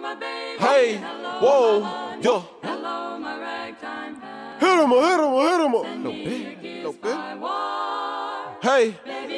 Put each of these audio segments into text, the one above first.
Hey, whoa, yo. Hit him, No bit. Hey,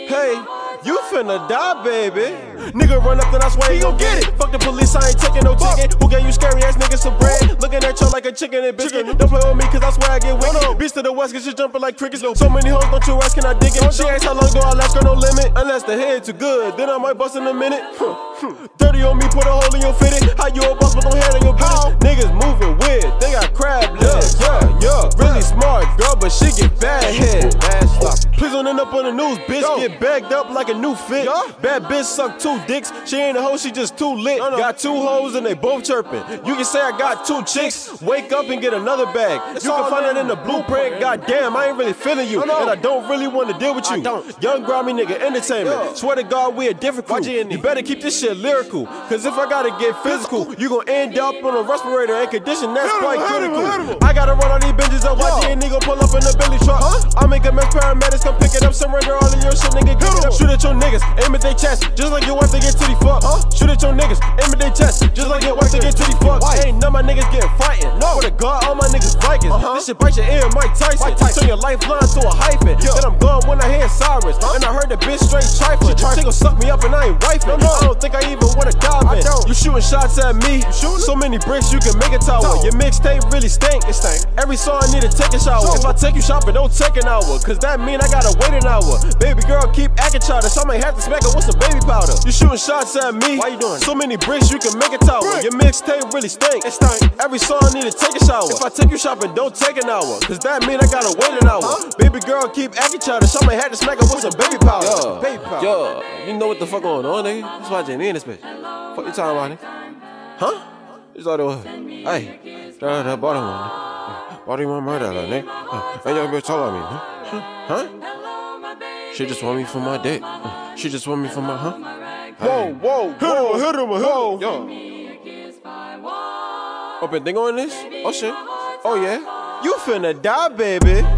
you finna die, baby. Nigga run up, then I swear he gon' get it. Fuck the police, I ain't taking no ticket. Who gave you scary ass niggas some bread? Looking at you like a chicken and biscuit. Don't play with me, cause I swear I get wicked. Beast to the west, cause she jumping like crickets. So many hoes, don't you ask, can I dig it? She asks how long do I last, girl, no limit. Unless the head too good, then I might bust in a minute. Dirty on me, put a hole in your fitted. How you a boss, but don't head on your business? Niggas moving weird, they got crab legs. Yeah. Really smart girl, but she get bad head. Please don't end up on the news, bitch. Get bagged up like a new fit. Bad bitch suck 2 dicks. She ain't a hoe, she just too lit. Got 2 hoes and they both chirping. You can say I got 2 chicks. Wake up and get another bag. You can find it in the blueprint. Goddamn, I ain't really feeling you, and I don't really want to deal with you. Young grimy nigga entertainment. Swear to God, we a different crew. You better keep this shit lyrical, cause if I gotta get physical, you gon' end up on a respirator and condition that's quite critical. I gotta run all these binges up. YG and nigga pull up in the Billy truck. I make a mess, paramedics come pick it up. Surrender all of your shit, nigga. Give it up. Shoot at your niggas, aim at their chest, just like your wife to get titty fucked. Shoot at your niggas, aim at their chest, just like your wife to get titty fucked. Ain't none of my niggas getting frightened. For the God, all my niggas Vikings. This shit bite your ear, Mike Tyson. Turn your lifeline to a hyphen. Then I'm gone when I hear Cyrus. And I heard the bitch straight trifling. She gon' suck me up and I ain't rifling. I don't think I even wanna dive in. You shooting shots at me. So many bricks you can make a tower. Your mixtape really stink. Every song I need to take a shower. If I take you shopping, don't take an hour, cause that mean I gotta wait an hour. Baby girl keep acting childish, I might have to smack her with some baby powder. You shooting shots at me. Why you doing so many bricks you can make a tower. Your mixtape really stink. Every song I need to take a shower. If I take you shopping, don't take an hour, cause that mean I gotta wait an hour. Baby girl keep acting childish, I might have to smack her with some baby powder. Yo, you know what the fuck going on, nigga? That's why Jenny in this bitch. Fuck you talking about, nigga? Huh? It's all the way. Hey, that bottom one. Body want murder, nigga. And your bitch told on me, huh? She just want me for my dick. She just want me for my, Whoa. Hit him. Yo. Open thing on this? Oh shit. Oh yeah. You finna die, baby.